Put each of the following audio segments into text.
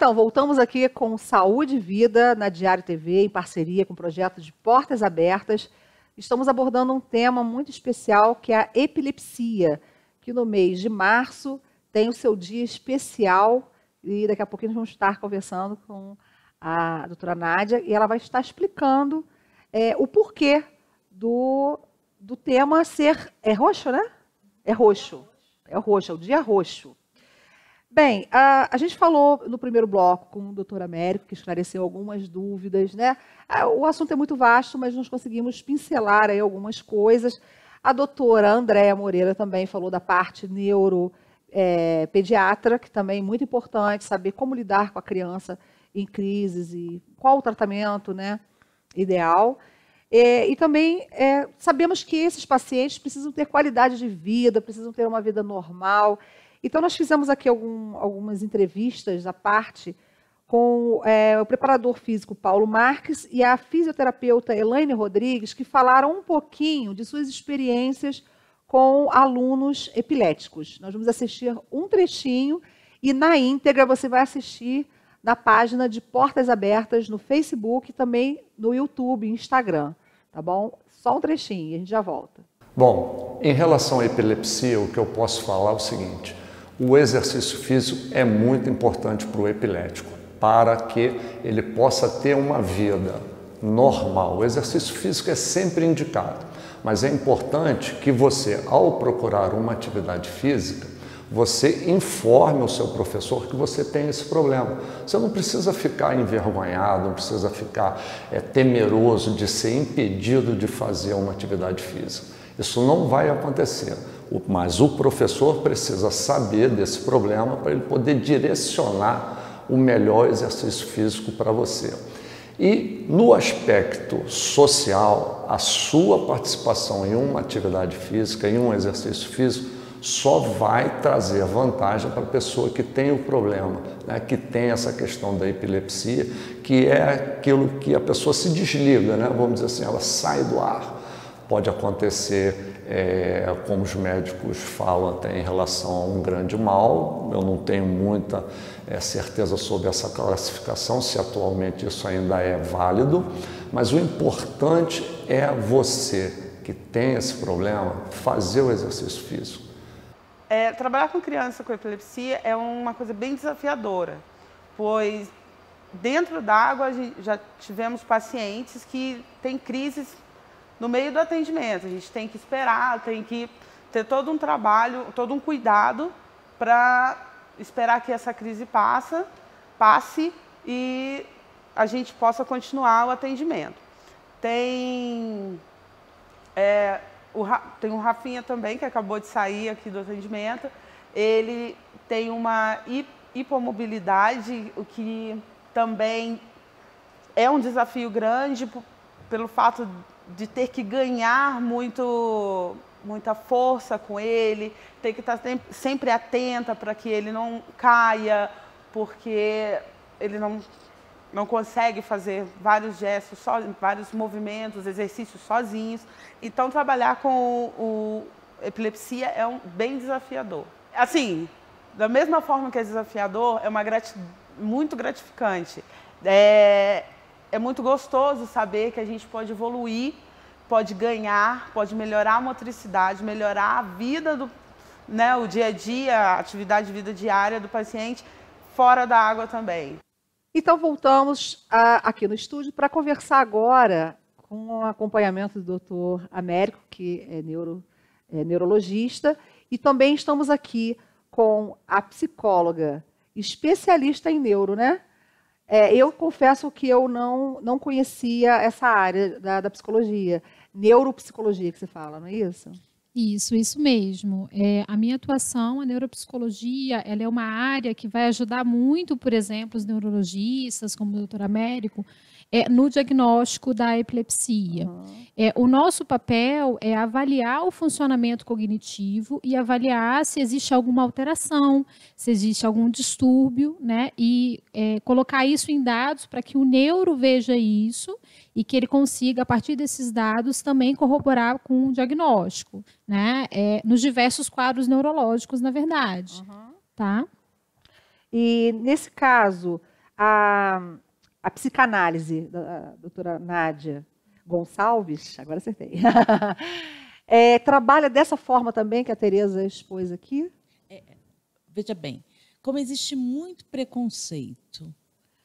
Então, voltamos aqui com Saúde e Vida na Diário TV, em parceria com o projeto de Portas Abertas. Estamos abordando um tema muito especial, que é a epilepsia, que no mês de março tem o seu dia especial, e daqui a pouquinho nós vamos estar conversando com a doutora Nádia, e ela vai estar explicando o porquê do tema ser... É roxo, né? É roxo. É roxo, é o dia roxo. Bem, a gente falou no primeiro bloco com o doutor Américo, que esclareceu algumas dúvidas, né? O assunto é muito vasto, mas nós conseguimos pincelar aí algumas coisas. A doutora Andréa Moreira também falou da parte neuropediatra, que também é muito importante saber como lidar com a criança em crises e qual o tratamento, né, ideal. E também sabemos que esses pacientes precisam ter qualidade de vida, precisam ter uma vida normal. Então, nós fizemos aqui algumas entrevistas à parte com o preparador físico Paulo Marques e a fisioterapeuta Elaine Rodrigues, que falaram um pouquinho de suas experiências com alunos epiléticos. Nós vamos assistir um trechinho e, na íntegra, você vai assistir na página de Portas Abertas no Facebook e também no YouTube e Instagram, tá bom? Só um trechinho e a gente já volta. Bom, em relação à epilepsia, o que eu posso falar é o seguinte: o exercício físico é muito importante para o epilético, para que ele possa ter uma vida normal. O exercício físico é sempre indicado, mas é importante que você, ao procurar uma atividade física, você informe o seu professor que você tem esse problema. Você não precisa ficar envergonhado, não precisa ficar temeroso de ser impedido de fazer uma atividade física. Isso não vai acontecer. Mas o professor precisa saber desse problema para ele poder direcionar o melhor exercício físico para você. E no aspecto social, a sua participação em uma atividade física, em um exercício físico, só vai trazer vantagem para a pessoa que tem o problema, né, que tem essa questão da epilepsia, que é aquilo que a pessoa se desliga, né, vamos dizer assim, ela sai do ar. Pode acontecer, como os médicos falam, até em relação a um grande mal. Eu não tenho muita certeza sobre essa classificação, se atualmente isso ainda é válido, mas o importante é você que tem esse problema fazer o exercício físico. Trabalhar com criança com epilepsia é uma coisa bem desafiadora, pois dentro d'água já tivemos pacientes que têm crises no meio do atendimento. A gente tem que esperar, tem que ter todo um trabalho, todo um cuidado para esperar que essa crise passe e a gente possa continuar o atendimento. Tem o Rafinha também, que acabou de sair aqui do atendimento. Ele tem uma hipomobilidade, o que também é um desafio grande pelo fato de ter que ganhar muita força com ele, ter que estar sempre atenta para que ele não caia, porque ele não consegue fazer vários gestos, vários movimentos, exercícios sozinhos. Então, trabalhar com epilepsia é bem desafiador. Assim, da mesma forma que é desafiador, é muito gratificante. É muito gostoso saber que a gente pode evoluir, pode ganhar, pode melhorar a motricidade, melhorar a vida, o dia a dia, a atividade de vida diária do paciente, fora da água também. Então, voltamos aqui no estúdio para conversar agora com o acompanhamento do doutor Américo, que é neurologista, e também estamos aqui com a psicóloga, especialista em neuro, né? Eu confesso que eu não conhecia essa área da psicologia, neuropsicologia que você fala, não é isso? Isso mesmo. A minha atuação, a neuropsicologia, ela é uma área que vai ajudar muito, por exemplo, os neurologistas, como o doutor Américo, no diagnóstico da epilepsia. O nosso papel é avaliar o funcionamento cognitivo e avaliar se existe alguma alteração, se existe algum distúrbio, né? E colocar isso em dados para que o neuro veja isso e que ele consiga, a partir desses dados, também corroborar com o diagnóstico, né? Nos diversos quadros neurológicos, na verdade. Tá? E, nesse caso, a psicanálise da doutora Nádia Gonçalves, agora acertei, trabalha dessa forma também que a Tereza expôs aqui? Veja bem, como existe muito preconceito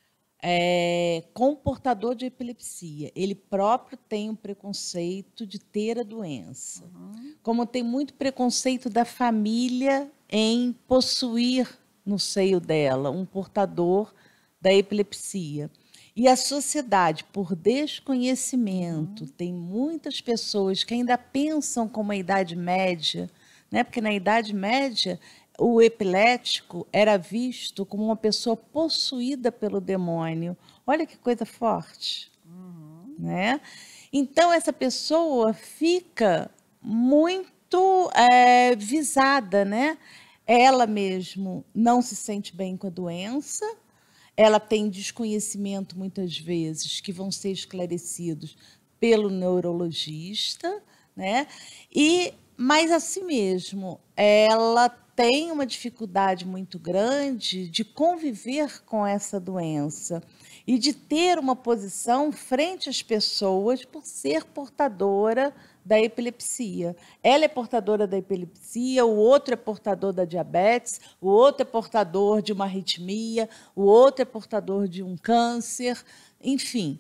com o portador de epilepsia, ele próprio tem um preconceito de ter a doença. Como tem muito preconceito da família em possuir no seio dela um portador da epilepsia. E a sociedade, por desconhecimento, tem muitas pessoas que ainda pensam como a Idade Média, né? Porque na Idade Média o epilético era visto como uma pessoa possuída pelo demônio. Olha que coisa forte. Né? Então, essa pessoa fica muito visada, né? Ela mesmo não se sente bem com a doença, ela tem desconhecimento, muitas vezes, que vão ser esclarecidos pelo neurologista, né? Mas, assim mesmo, ela tem uma dificuldade muito grande de conviver com essa doença e de ter uma posição frente às pessoas por ser portadora da epilepsia. Ela é portadora da epilepsia, o outro é portador da diabetes, o outro é portador de uma arritmia, o outro é portador de um câncer, enfim.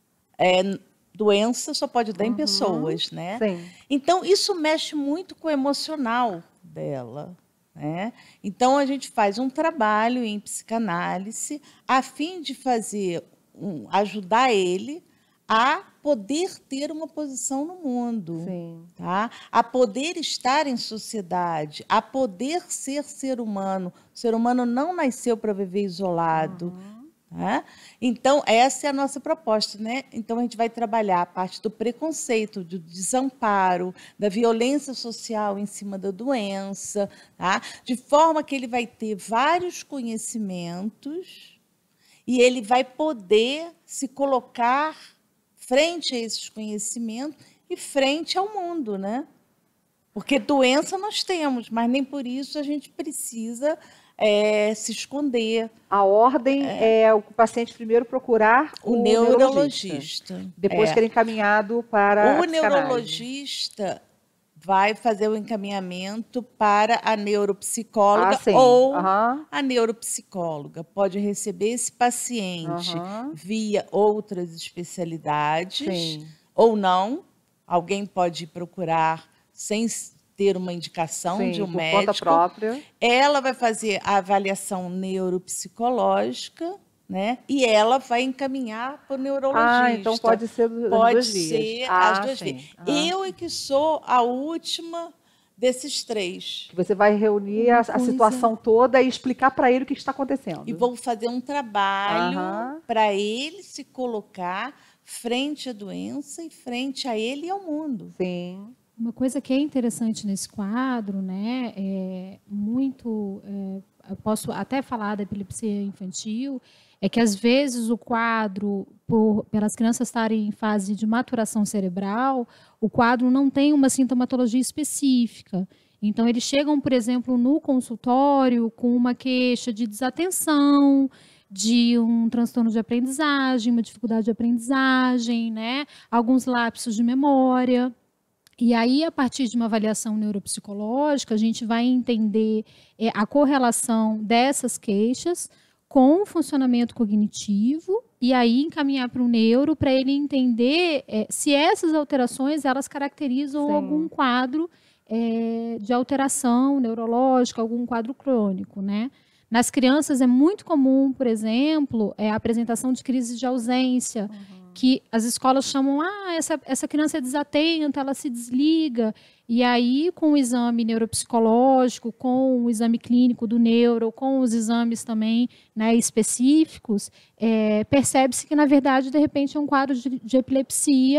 Doença só pode dar em pessoas, né? Sim. Então, isso mexe muito com o emocional dela. Né? Então, a gente faz um trabalho em psicanálise a fim de ajudar ele a poder ter uma posição no mundo, tá? A poder estar em sociedade, a poder ser ser humano. O ser humano não nasceu para viver isolado. Tá? Então, essa é a nossa proposta, né? Então, a gente vai trabalhar a parte do preconceito, do desamparo, da violência social em cima da doença, tá? De forma que ele vai ter vários conhecimentos e ele vai poder se colocar frente a esses conhecimentos e frente ao mundo, né? Porque doença nós temos, mas nem por isso a gente precisa se esconder. A ordem é o paciente primeiro procurar o neurologista. Depois que ele é encaminhado para o neurologista vai fazer o encaminhamento para a neuropsicóloga ou a neuropsicóloga. Pode receber esse paciente via outras especialidades ou não. Alguém pode procurar sem ter uma indicação de um médico. Conta própria. Ela vai fazer a avaliação neuropsicológica, né? E ela vai encaminhar para o neurologista. Então pode ser as duas vias. As duas vias. Eu é que sou a última desses três. Você vai reunir a situação toda e explicar para ele o que está acontecendo. E vou fazer um trabalho para ele se colocar frente à doença e frente a ele e ao mundo. Sim. Uma coisa que é interessante nesse quadro, né, eu posso até falar da epilepsia infantil, é que às vezes o quadro, pelas crianças estarem em fase de maturação cerebral, o quadro não tem uma sintomatologia específica. Então, eles chegam, por exemplo, no consultório com uma queixa de desatenção, de um transtorno de aprendizagem, uma dificuldade de aprendizagem, né, alguns lapsos de memória. E aí, a partir de uma avaliação neuropsicológica, a gente vai entender a correlação dessas queixas com o funcionamento cognitivo e aí encaminhar para o neuro para ele entender se essas alterações elas caracterizam algum quadro de alteração neurológica, algum quadro crônico, né? Nas crianças é muito comum, por exemplo, a apresentação de crises de ausência, que as escolas chamam, essa criança é desatenta, ela se desliga. E aí, com o exame neuropsicológico, com o exame clínico do neuro, com os exames também, né, específicos, percebe-se que, na verdade, de repente, é um quadro de epilepsia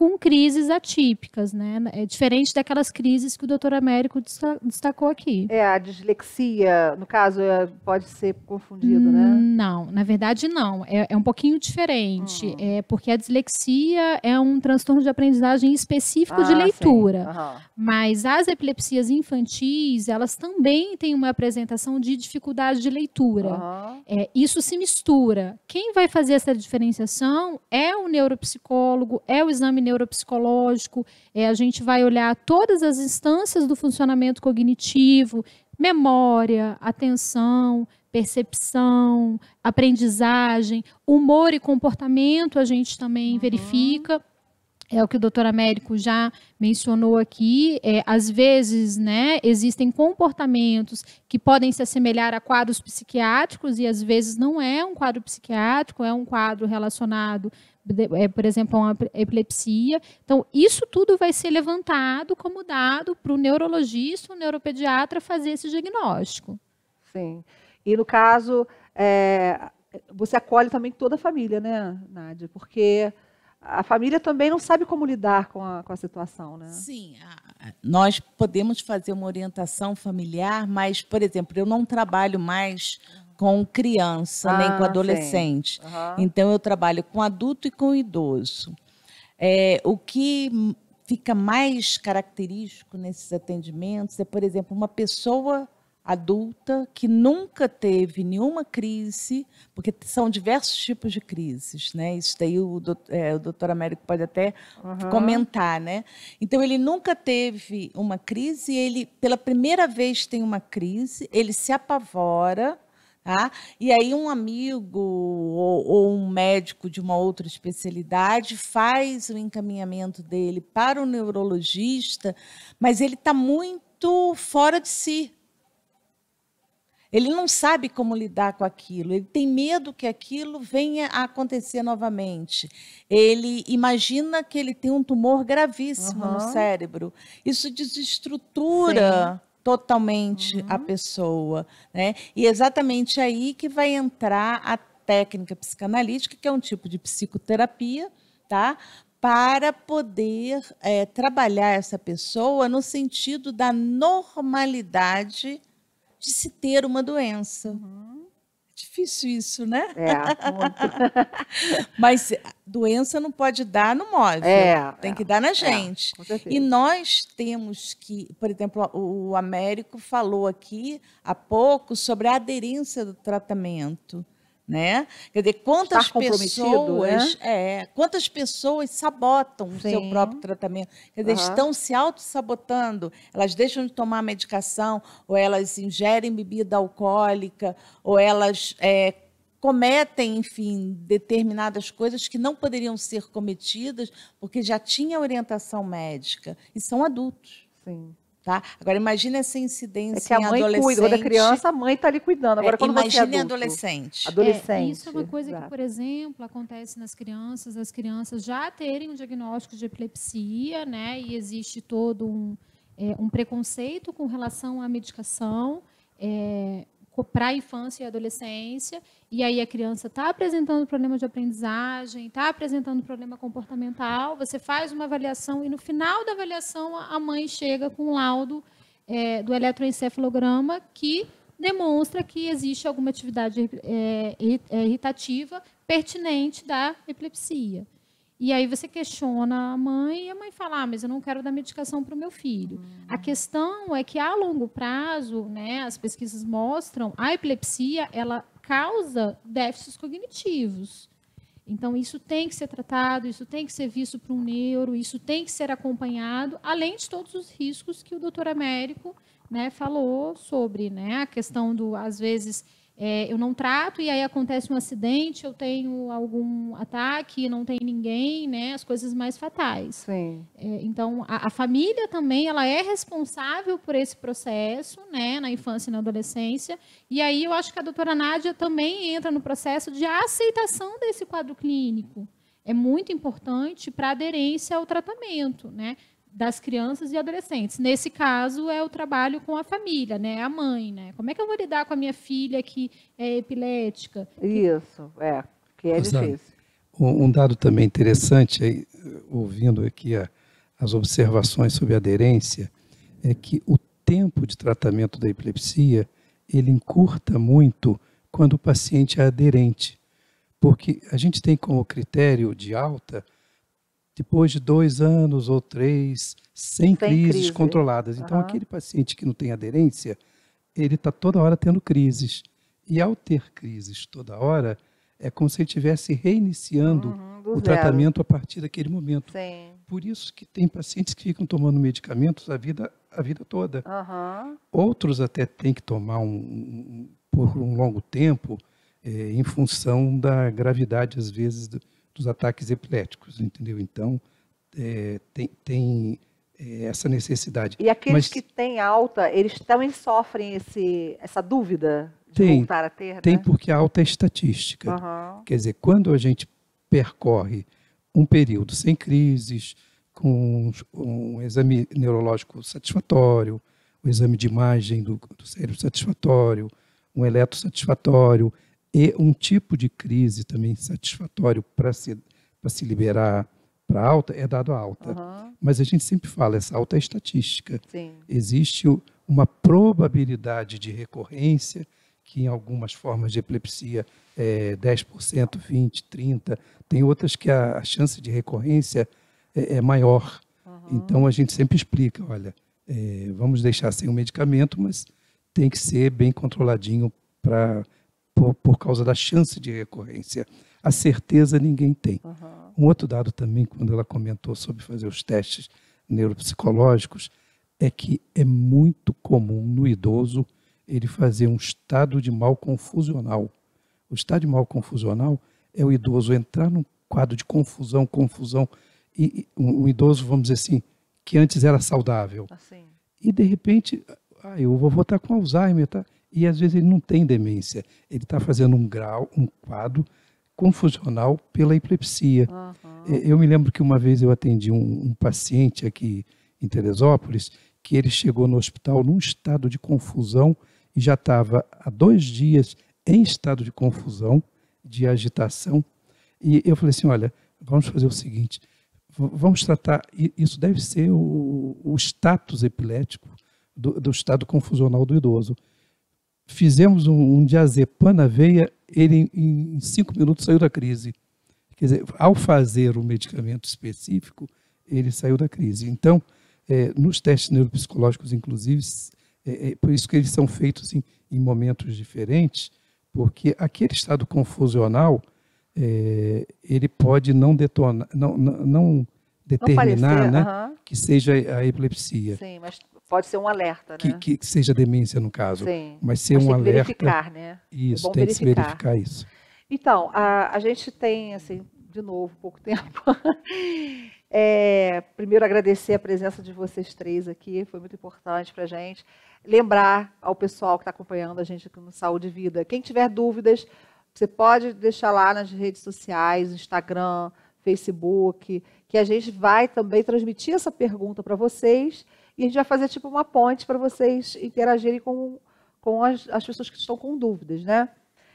com crises atípicas, né? É diferente daquelas crises que o doutor Américo destacou aqui. A dislexia, no caso, pode ser confundido, né? Não, na verdade não. É um pouquinho diferente, porque a dislexia é um transtorno de aprendizagem específico de leitura. Mas as epilepsias infantis, elas também têm uma apresentação de dificuldade de leitura. Isso se mistura. Quem vai fazer essa diferenciação é o neuropsicólogo, é o exame neuropsicológico, a gente vai olhar todas as instâncias do funcionamento cognitivo, memória, atenção, percepção, aprendizagem, humor e comportamento a gente também verifica. É o que o doutor Américo já mencionou aqui. Às vezes, né, existem comportamentos que podem se assemelhar a quadros psiquiátricos e às vezes não é um quadro psiquiátrico, é um quadro relacionado, por exemplo, a uma epilepsia. Então, isso tudo vai ser levantado como dado para o neurologista, o neuropediatra fazer esse diagnóstico. Sim. E no caso, você acolhe também toda a família, né, Nádia? Porque a família também não sabe como lidar com a situação, né? Sim, nós podemos fazer uma orientação familiar, mas, por exemplo, eu não trabalho mais com criança, nem com adolescente. Então, eu trabalho com adulto e com idoso. O que fica mais característico nesses atendimentos é, por exemplo, uma pessoa adulta que nunca teve nenhuma crise, porque são diversos tipos de crises, né? Isso daí o doutor Américo pode até comentar, né? Então, ele nunca teve uma crise, ele, pela primeira vez, tem uma crise, ele se apavora, tá? E aí um amigo ou um médico de uma outra especialidade faz o encaminhamento dele para o neurologista, mas ele está muito fora de si. Ele não sabe como lidar com aquilo, ele tem medo que aquilo venha a acontecer novamente. Ele imagina que ele tem um tumor gravíssimo no cérebro. Isso desestrutura totalmente a pessoa, né? E é exatamente aí que vai entrar a técnica psicanalítica, que é um tipo de psicoterapia, tá? Para poder trabalhar essa pessoa no sentido da normalidade de se ter uma doença. É difícil isso, né? Muito. Mas doença não pode dar no móvel, tem que dar na gente. Com certeza. E nós temos que, por exemplo, o Américo falou aqui há pouco sobre a aderência do tratamento. Né? Quer dizer, quantas pessoas sabotam o seu próprio tratamento? Quer dizer, estão se auto-sabotando, elas deixam de tomar medicação, ou elas ingerem bebida alcoólica, ou elas cometem, enfim, determinadas coisas que não poderiam ser cometidas porque já tinha orientação médica, e são adultos. Sim. Tá? Agora, imagine essa incidência que a mãe em adolescente. cuida da criança, a mãe está ali cuidando. Agora, quando você é imagine adulto, adolescente. Isso é uma coisa que, por exemplo, acontece nas crianças, as crianças já terem um diagnóstico de epilepsia, né? E existe todo um preconceito com relação à medicação para a infância e adolescência, e aí a criança está apresentando problema de aprendizagem, está apresentando problema comportamental, você faz uma avaliação e no final da avaliação a mãe chega com um laudo do eletroencefalograma que demonstra que existe alguma atividade irritativa pertinente da epilepsia. E aí você questiona a mãe e a mãe fala, mas eu não quero dar medicação para o meu filho. A questão é que, a longo prazo, né, as pesquisas mostram, a epilepsia ela causa déficits cognitivos. Então, isso tem que ser tratado, isso tem que ser visto por um neuro, isso tem que ser acompanhado, além de todos os riscos que o doutor Américo, né, falou sobre, né, a questão do, às vezes, eu não trato e aí acontece um acidente, eu tenho algum ataque, não tem ninguém, né, as coisas mais fatais. Sim. Então, a família também ela é responsável por esse processo, né, na infância e na adolescência, e aí eu acho que a doutora Nádia também entra no processo de aceitação desse quadro clínico. É muito importante para a aderência ao tratamento, né, das crianças e adolescentes. Nesse caso, é o trabalho com a família, né? A mãe, né? Como é que eu vou lidar com a minha filha que é epilética? Isso, que é difícil. Um dado também interessante, aí, ouvindo aqui as observações sobre aderência, é que o tempo de tratamento da epilepsia, ele encurta muito quando o paciente é aderente, porque a gente tem como critério de alta depois de 2 anos ou 3, sem crises controladas. Então, aquele paciente que não tem aderência, ele está toda hora tendo crises. E ao ter crises toda hora, é como se ele estivesse reiniciando o tratamento a partir daquele momento. Sim. Por isso que tem pacientes que ficam tomando medicamentos a vida toda. Outros até têm que tomar por um longo tempo, em função da gravidade, às vezes, dos ataques epiléticos, entendeu? Então, tem essa necessidade. E aqueles que têm alta, eles também sofrem essa dúvida de voltar a ter, né? Tem, porque a alta é estatística. Quer dizer, quando a gente percorre um período sem crises, com um exame neurológico satisfatório, o exame de imagem do cérebro satisfatório, um eletro satisfatório e um tipo de crise também satisfatório para se liberar para alta, é dado a alta. Mas a gente sempre fala, essa alta é estatística. Sim. Existe uma probabilidade de recorrência, que em algumas formas de epilepsia é 10%, 20%, 30%. Tem outras que a chance de recorrência é maior. Então, a gente sempre explica, olha, vamos deixar sem o medicamento, mas tem que ser bem controladinho por causa da chance de recorrência. A certeza ninguém tem. Um outro dado também, quando ela comentou sobre fazer os testes neuropsicológicos, é que é muito comum no idoso ele fazer um estado de mal confusional. O estado de mal confusional é o idoso entrar num quadro de confusão, e um idoso, vamos dizer assim, que antes era saudável. Assim. E, de repente, eu vou estar com Alzheimer, tá? E, às vezes, ele não tem demência. Ele está fazendo um quadro confusional pela epilepsia. Eu me lembro que uma vez eu atendi um paciente aqui em Teresópolis, que ele chegou no hospital num estado de confusão e já estava há 2 dias em estado de confusão, de agitação. E eu falei assim, olha, vamos fazer o seguinte, vamos tratar, isso deve ser o status epilético do estado confusional do idoso. Fizemos um diazepam na veia, ele em 5 minutos saiu da crise. Quer dizer, ao fazer o medicamento específico, ele saiu da crise. Então, nos testes neuropsicológicos, inclusive, por isso que eles são feitos em momentos diferentes, porque aquele estado confusional, ele pode não detonar, não determinar, né, que seja a epilepsia. Sim, mas pode ser um alerta, né? Que seja demência, no caso. Sim. Mas ser um alerta... verificar, né? Isso, tem que se verificar isso. Então, a gente tem, assim, de novo, pouco tempo. Primeiro, agradecer a presença de vocês 3 aqui, foi muito importante para a gente. Lembrar ao pessoal que está acompanhando a gente aqui no Saúde e Vida, quem tiver dúvidas, você pode deixar lá nas redes sociais, Instagram, Facebook, que a gente vai também transmitir essa pergunta para vocês e a gente vai fazer tipo uma ponte para vocês interagirem com as pessoas que estão com dúvidas, né?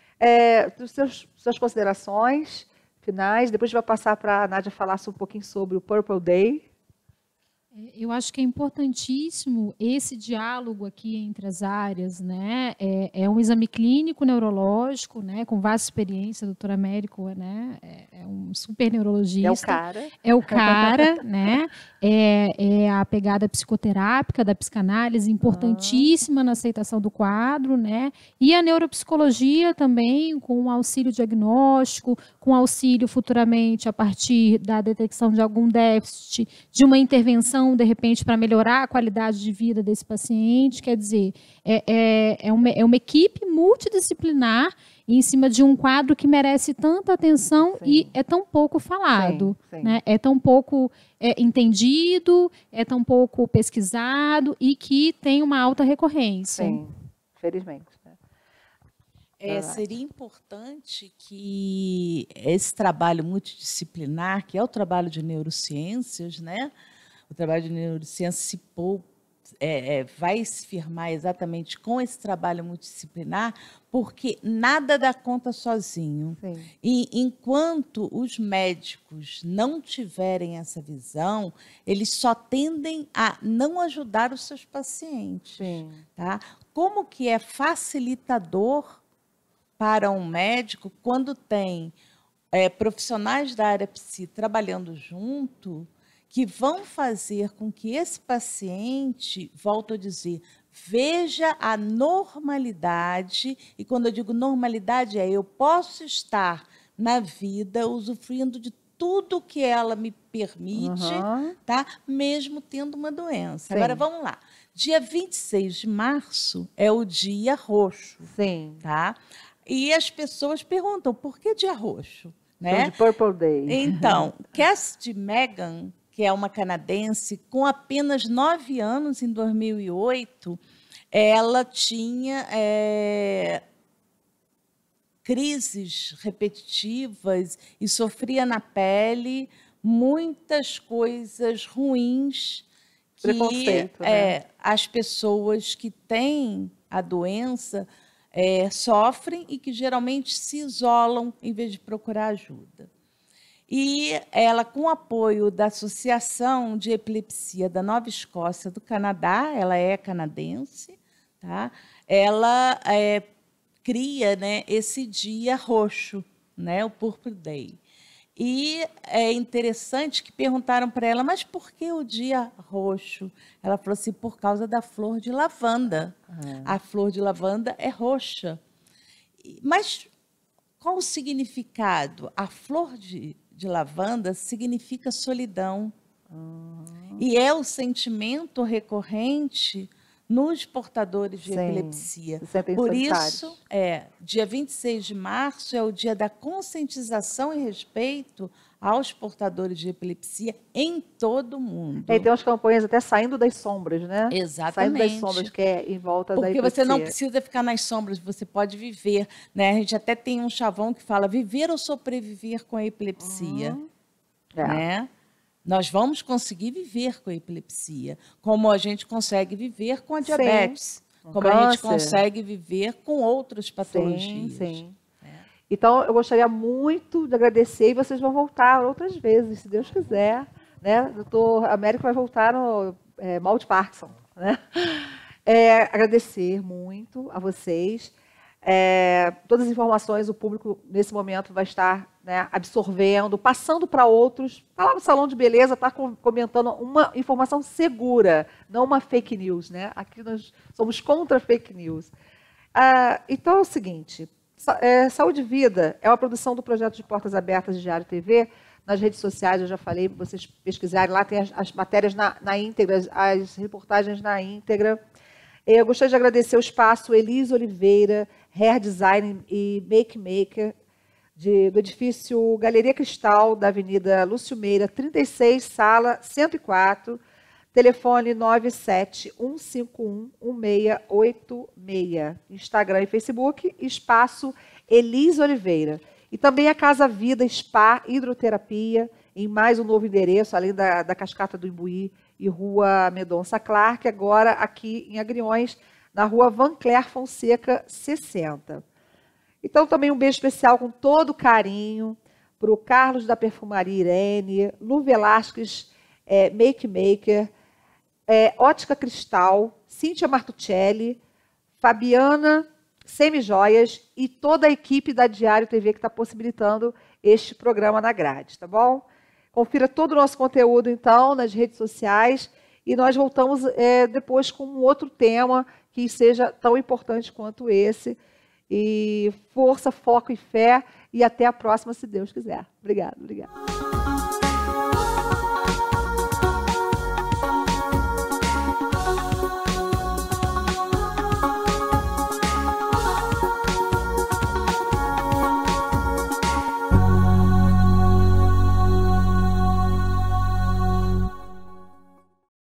Suas considerações finais, depois a gente vai passar para a Nádia falar um pouquinho sobre o Purple Day. Eu acho que é importantíssimo esse diálogo aqui entre as áreas, né? É um exame clínico neurológico, né? Com vasta experiência, o doutor Américo, né? É um super neurologista. É o cara. É o cara, né? É a pegada psicoterápica da psicanálise, importantíssima na aceitação do quadro, né? E a neuropsicologia também, com auxílio diagnóstico, com auxílio futuramente a partir da detecção de algum déficit, de uma intervenção de repente, para melhorar a qualidade de vida desse paciente. Quer dizer, é uma equipe multidisciplinar em cima de um quadro que merece tanta atenção. Sim. E é tão pouco falado, sim. Né? É tão pouco entendido, é tão pouco pesquisado e que tem uma alta recorrência. Sim, felizmente. Seria importante que esse trabalho multidisciplinar, que é o trabalho de neurociências, né? O trabalho de neurociência vai se firmar exatamente com esse trabalho multidisciplinar, porque nada dá conta sozinho. Sim. E enquanto os médicos não tiverem essa visão, eles só tendem a não ajudar os seus pacientes. Sim. Tá? Como que é facilitador para um médico quando tem profissionais da área psi trabalhando junto, que vão fazer com que esse paciente, volto a dizer, veja a normalidade, e quando eu digo normalidade eu posso estar na vida usufruindo de tudo que ela me permite, tá? Mesmo tendo uma doença. Sim. Agora, vamos lá. Dia 26 de março é o dia roxo. Sim. Tá? E as pessoas perguntam, por que dia roxo? Né? De Purple Day. Então, Cassidy Megan, que é uma canadense, com apenas 9 anos, em 2008, ela tinha crises repetitivas e sofria na pele muitas coisas ruins que as pessoas que têm a doença sofrem e que geralmente se isolam em vez de procurar ajuda. E ela, com o apoio da Associação de Epilepsia da Nova Escócia do Canadá, ela é canadense, tá? Ela cria, né, esse dia roxo, né, o Purple Day. E é interessante que perguntaram para ela, mas por que o dia roxo? Ela falou assim, por causa da flor de lavanda. A flor de lavanda é roxa. Mas qual o significado? A flor de lavanda significa solidão. E é o sentimento recorrente nos portadores de epilepsia. Por isso, dia 26 de março é o dia da conscientização e respeito aos portadores de epilepsia em todo o mundo. Tem umas campanhas até saindo das sombras, né? Exatamente. Saindo das sombras, que é em volta da epilepsia. Porque você não precisa ficar nas sombras, você pode viver, né? A gente até tem um chavão que fala viver ou sobreviver com a epilepsia, né? Nós vamos conseguir viver com a epilepsia, como a gente consegue viver com a diabetes, como a gente consegue viver com outras patologias. Sim. Então, eu gostaria muito de agradecer, e vocês vão voltar outras vezes, se Deus quiser. Né? O doutor Américo vai voltar no mal de Parkinson. Né? Agradecer muito a vocês. Todas as informações o público, nesse momento, vai estar, né, absorvendo, passando para outros. Está lá no salão de beleza, está comentando uma informação segura, não uma fake news. Né? Aqui nós somos contra fake news. Então é o seguinte, Saúde e Vida é uma produção do projeto de Portas Abertas de Diário TV. Nas redes sociais, eu já falei, para vocês pesquisarem, lá tem as matérias na íntegra, as reportagens na íntegra. Eu gostaria de agradecer o espaço Elise Oliveira, Hair Design e Make Maker, do edifício Galeria Cristal, da Avenida Lúcio Meira, 36, sala 104, telefone 971511686, Instagram e Facebook, espaço Elise Oliveira. E também a Casa Vida Spa Hidroterapia, em mais um novo endereço, além da Cascata do Imbuí e Rua Mendonça Clark, agora aqui em Agriões, na Rua Van Cler Fonseca, 60. Então, também um beijo especial com todo carinho para o Carlos da Perfumaria Irene, Lu Velasquez, Make Maker, Ótica Cristal, Cíntia Martuccelli, Fabiana Semijoias e toda a equipe da Diário TV que está possibilitando este programa na grade, tá bom? Confira todo o nosso conteúdo, então, nas redes sociais e nós voltamos depois com um outro tema que seja tão importante quanto esse. E força, foco e fé e até a próxima, se Deus quiser. Obrigada.